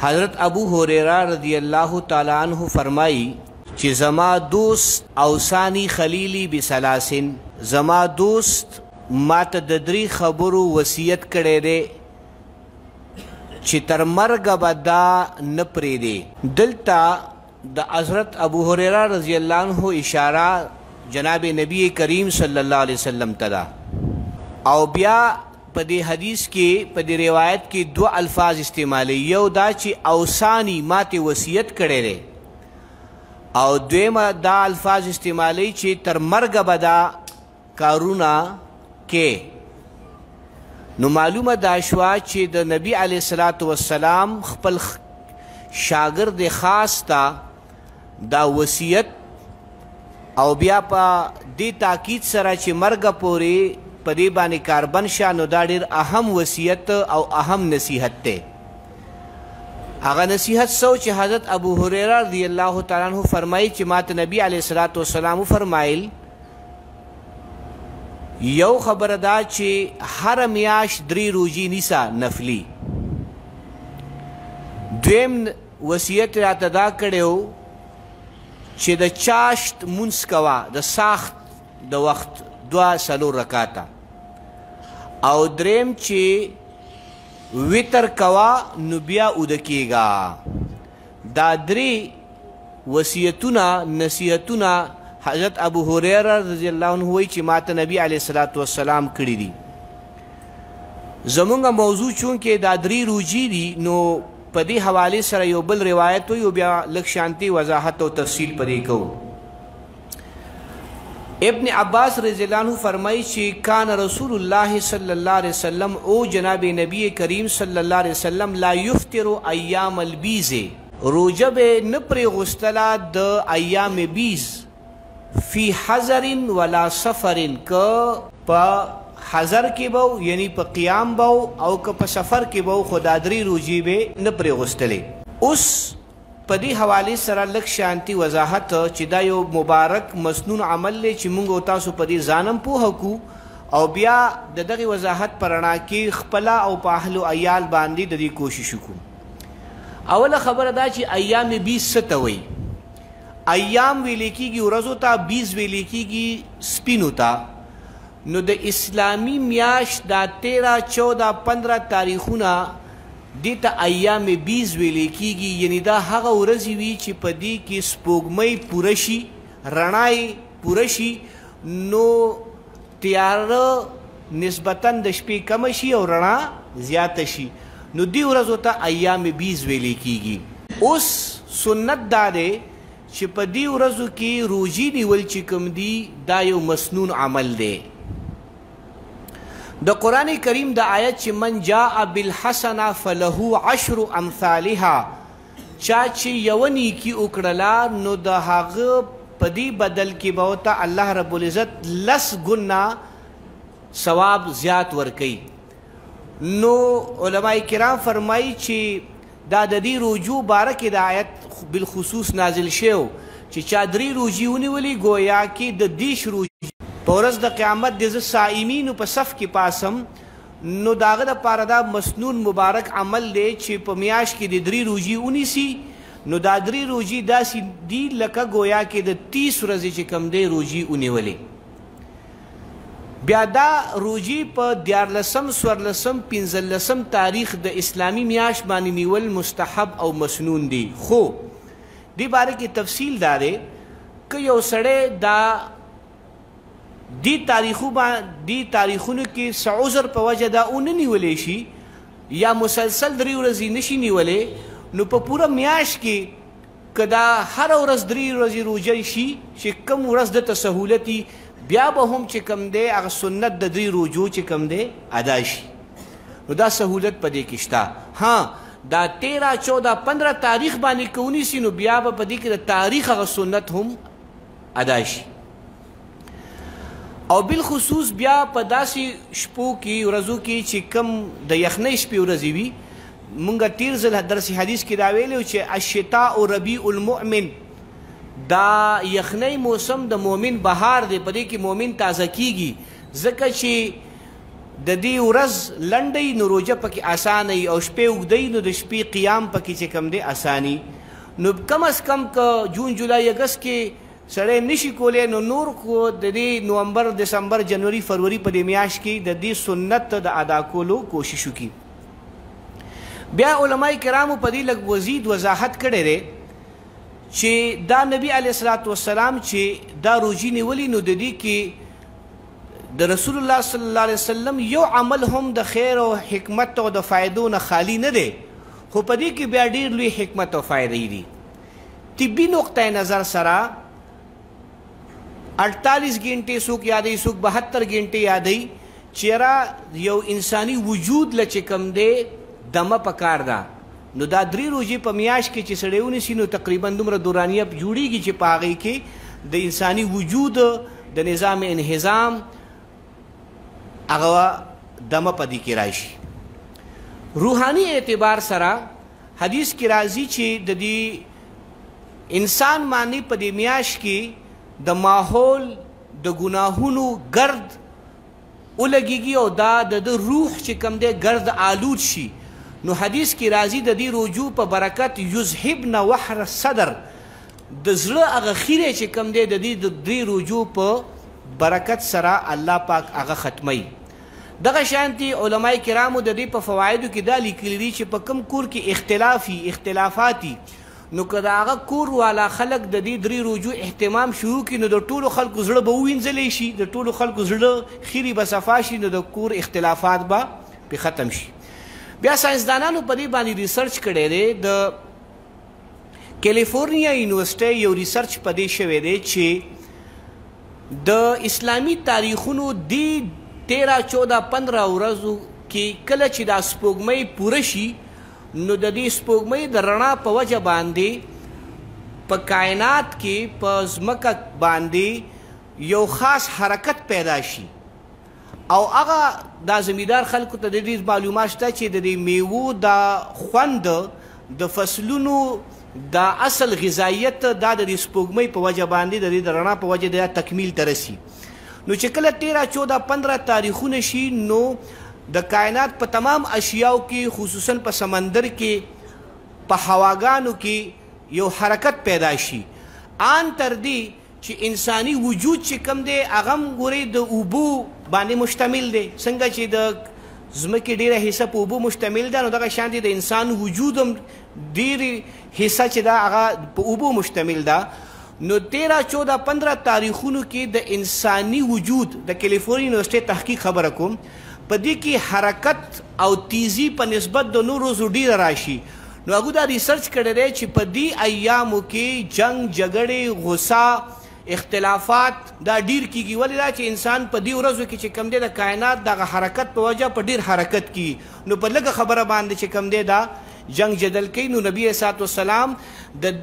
حضرت ابو هریرہ رضی اللہ تعالی عنہ فرمائی چې زما دوست اوصانی خلیلی بسلاسن، زما دوست ماته د درې خبرو وصیت کړی دی چې تر مرګه به دا نه پرېږدي. دلته د حضرت ابو هریرہ رضی اللہ عنہ اشاره جناب نبی کریم صلی اللہ علیہ وسلم ته ده، او بیا په دې حدیث کې په دې روایت کې دو الفاظ استعمالي، یو دا چې اوصانی ماته وصیت کړی دی، او دویمه دا الفاظ استعمالي چې تر مرګه به دا کارونه کې. نو معلومه دا شوه چې د نبی علیه الصلاة والسلام خپل شاګرد خاص ته دا وصیت او بیا په دې تاکید سره چې مرګه پورې په دې باندې کاربن شه، نو دا ډېر اهم وصیت او اهم نصیحت دی. هغه نصیحت سو چې حضرت ابو هریرہ رضی اللہ تعالی عنہ فرمایي چې ماته نبی علیه الصلاة والسلام فرمایل یو خبره دا چې هر میاشت 3 روزي نیسه نفلی. دویم وصیت راته دا کړی چې د چاشت مونځ کوه د ساخت د وخت 2 رکاته، او دریم چې وتر کوه نو بیا اوده کېږه. دا 3 وصیتونه نصیحتونه حضرت ابو هریرہ رضی اللہ عنہ وی چې ماته نبی علیہ الصلاة والسلام کړي دي. زمونږ موضوع چونکې دا 3 روزي دي، نو په دې حوالې سره یو بل روایت وي او بیا لږ شانتي وضاحت او تفصیل پرې کوو. ابن عباس رضی اللہ عنہ فرمائی چې کان رسول اللہ صلی اللہ علیہ وسلم او جناب نبی کریم صلی اللہ علیہ وسلم لا یفطر ایام البیز، روزه به نه پرې غوستله د ایام بیز فی حضر ولا سفر، که په حضر کې به یعنی په قیام به او که په سفر کې به خدا 3 روزي به نه پرې غوستلې. اوس په دې حوالې سره لږ شانتي وضاحت چې دا یو مبارک مسنون عمل دی چې موږ او تاسو په دې ځانم پوهه کړو، او بیا د دغې وضاحت په رڼا کې خپله او په اهل و عیال باندې د دې کوشش وکړو. اوله خبره دا چې ایام بیس څه ته وایي. ایام ویلې کېږي ورځو ته، بیس ویلې کېږي سپینو ته. نو د اسلامی میاشت دا 13 14 15 تاریخونه دې ته ایام بیس ویلې کېږي، یعنی دا هغه ورځې وي چې په دې کې سپوږمۍ پوره شي، رڼا یې پوره شي، نو تیاره نسبتاً د شپې کمه شي او رڼا زیاته شي، نو دې ورځو ته ایام بیس ویلې کېږي. اوس سنت دا دی چې په دې ورځو کې روزي نیول چې کوم دي دا یو مسنون عمل دی. د قرآن کریم د آیت چې من جاء بالحسنه فله 10 امثالها، چا چې یوه نیکي وکړله نو د هغه په دې بدل کې به ورته الله رب العزت 10 ګنا ثواب زیات ورکوي. نو علماء کرام فرمایي چې دا د دې روجو باره کې د آیت بالخصوص نازل شو چې چا 3 روزي ونیولې گویا کې د 10 روزي په ورځ د قیامت د صائمینو په صف کې پاسم، نو د هغه دپاره دا مسنون مبارک عمل دی چې په میاشت کې د 3 روزي ونیسي، نو دا 3 روزي داسې دي لکه گویا کې د 30 ورځې چې کوم دی روزي ونیولې. بیا دا روزي په 14 14 15 تاریخ د اسلامی میاشت باندې نیول مستحب او مسنون دي. خو دې باره کې تفصیل دا دی که یو سړی دا دی تاریخونو کې څه عذر په وجه دا ونه نیولی شي یا مسلسل 3 ورځې نشي نیولی، نو په پوره میاشت کې که دا هره ورځ 3 ورځې روژه شي چې کوم ورځ دته سهولتي، بیا به هم چې کوم دی هغه سنت د 3 روژو چې کوم دی ادا شي. نو دا سهولت په دې کې شته. ها دا 13 14 15 تاریخ باندې که ونیسي نو بیا به په دې کې د تاریخ هغه سنت هم ادا شي. او بالخصوص بیا په داسې شپو کې ورځو کې چې کم د یخنۍ شپې ورځې وي، مونږ تیر ځل درس حدیث کې دا ویلي چې الشتاء ربیع المؤمن، دا یخنۍ موسم د مؤمن بهار دی، په دې کې مؤمن تازه کیږي، ځکه چې د دې ورځ لنډی نو روژه پکې اسانه وي او شپې اوږدی نو د شپې قیام پکې چې کوم دی اساني نو کم از کم که جون جولای اګست کې سړی نشي کولی نو نور کو د دې نومبر دسمبر جنوري فروری په دې میاشت کې د دې سنت د ادا کولو کوشش وکړي بیا علماء کرامو په دې لږ مزید وضاحت کړی دی چې دا نبی علیه الصلاة والسلام چې دا روژې نیولي نو د دې کې د رسول الله صلی الله علیه وسلم یو عمل هم د خیر او حکمت او د فایدو نه خالی نه دی خو په دې کې بیا ډېر لوی حکمت او فایدې دي طبي نقطه نظر سره 48 घंटे څوک یادوي څوک 72 घंटे یادوي چیرې یو انساني وجود له چې کوم دی دمه پکار ده نو دا 3 روژې په میاشت کې چې سړی ونیسي نو تقریبا دومره دورانیه جوړیږي چې په هغې کې د انساني وجود د نظام انهضام هغه دمه په دې کې راشي روحاني اعتبار سره حدیث کې راځي چې د دې انسان باندې په دې میاشت کې د ماحول د ګناهونو ګرد ولګیږي او دا د روح چې کوم دی ګرد آلود شي نو حدیث کې راځي د دې رجوع په برکت یذهبن وحر الصدر د زړه هغه خیره چې کوم دی د دې رجوع په برکت سره الله پاک هغه ختموي دغه شانتي علماء کرامو د دې په فوایدو کې دا لیکلي دي چې په کوم کور کې اختلافاتي نو که د هغه کور والا خلک د دې 3 روژو اهتمام شروع کړي نو د ټولو خلکو زړه به ووینځلی شي د ټولو خلکو زړه خیرې به صفا شي نو د کور اختلافات به پې ختم شي بیا ساینسدانانو په دې باندې ریسرچ کړی دی د کیلیفورنیا یونیورسټۍ یو ریسرچ په دې شوی دی چې د اسلامي تاریخونو دې 13 14 15 ورځو کې کله چې دا سپوږمۍ پوره شي نو د دې سپوږمۍ د رڼا په وجه باندې په کائنات کې په ځمکه باندې یو خاص حرکت پیدا شي او هغه دا زمیندار خلکو ته د دې معلومات شته چې د دې میوو د خوند د فصلونو دا اصل غذایت دا د سپوږمۍ په وجه باندې د دې د رڼا په وجه د تکمیل ته رسي نو چې کله 13 14 15 تاریخونه شي نو د کائنات په تمام اشیاو کې خصوصا په سمندر کې په هواګانو کې یو حرکت پیدا شي آن تر دې چې انساني وجود چې کوم دی هغه هم ګورئ د اوبو باندې مشتمل دی څنګه چې د ځمکې ډېره حصه په اوبو مشتمل ده نو دغه شان د انسان وجود هم ډېرې حصه چې ده هغه په اوبو مشتمل ده نو 13 14 15 تاریخونو کې د انساني وجود د کیلیفورنیا یونیورسټۍ تحقیق خبره کوم په دې کې حرکت او تیزی په نسبت د نورو ډېره راشي نو هغوی دا ریسرچ کړی دی چې په دې ایامو کې جنګ جګړې غصه اختلافات دا ډیر کیږي ولې دا چې انسان په دې ورځو کې چې کوم دی د کائنات دغه حرکت په وجه په ډیر حرکت کیږي نو په لږه خبره باندې چې کوم دی دا جنګ جدل کوي نو نبی صلی وسلام د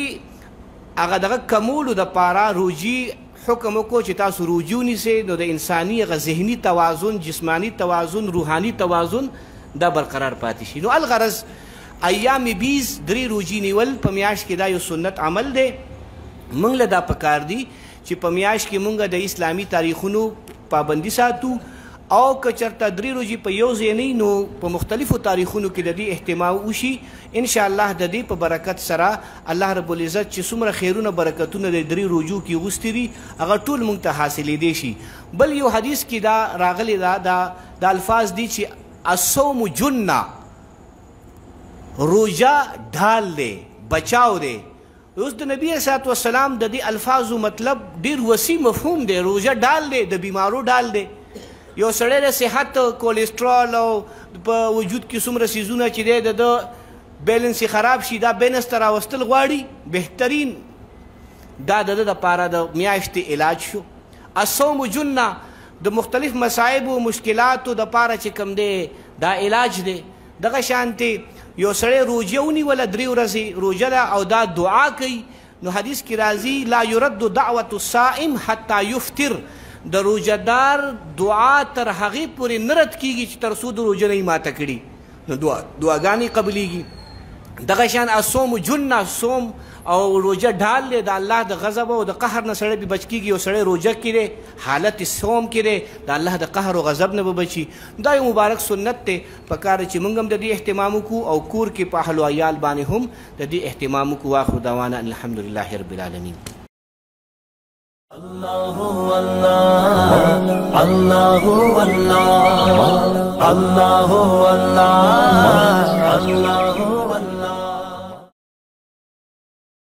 دې هغه دغه کمولو دپاره روژې حکم وکړو چې تاسو روژې ونیسئ نو د انساني هغه ذهني توازن جسماني توازن روحاني توازن دا برقرار پاتې شي نو الغرض ایام بیز 3 روژې نیول په میاشت کې دا یو سنت عمل دی موږ له دا پکار دي چې په میاشت کې موږ د اسلامي تاریخونو پابندي ساتو او که چېرته 3 روژې په یو ځای نه نو په مختلفو تاریخونو کې د دې اهتمام وشي انشاءالله د دې په برکت سره الله رب العزت چې څومره خیرونه برکتونه د 3 روژو کې غوستي دي هغه ټول موږ ته حاصلېدی شي بل یو حدیث کې دا راغلی دا الفاظ دي چې الصوم جنه روژه ډال دی بچاو دی اوس د نبی صلی وسلام د دې الفاظو مطلب ډیر وسیع مفهوم دی روژه ډال دی د بیمارو ډال دی یو سړی د صحت کولیسټرول او په وجود کې څومره څیزونه چې دی د بیلنس خراب شي دا بیلنس ته راوستل غواړي بهترین دا د ده دپاره د میاشتې علاج شو الصوم جنه د مختلف مصائب و مشکلاتو دپاره چې کوم دی دا علاج دی دغه شانتې یو سړی روژه ونیوله 3 ورځې روژه ده او دا دعا کوي نو حدیث کې راځي لا یرد دعوة الصائم حتی یفطر د روژهدار دعا تر هغې پورې نه رد کېږي چې تر څو د روژه نه یې ماته کړي نو دعاګانې قبلیږي دغه شان الصوم جنه، صوم او روجه ډال دی د الله د غضب او د قهر نه سړی به بچ کېږي. او سړی روجه کې دی، حالت صوم کې دی، د الله د قهر او غضب نه به بچي. دا یو مبارک سنت دی، پکار چې موږ هم د دې اهتمام وکړو او کور کې په اهل و عیال باندې هم د دې اهتمام وکړو. واخر دعوانا الحمدلله رب العالمین. الله الله الله الله الله الله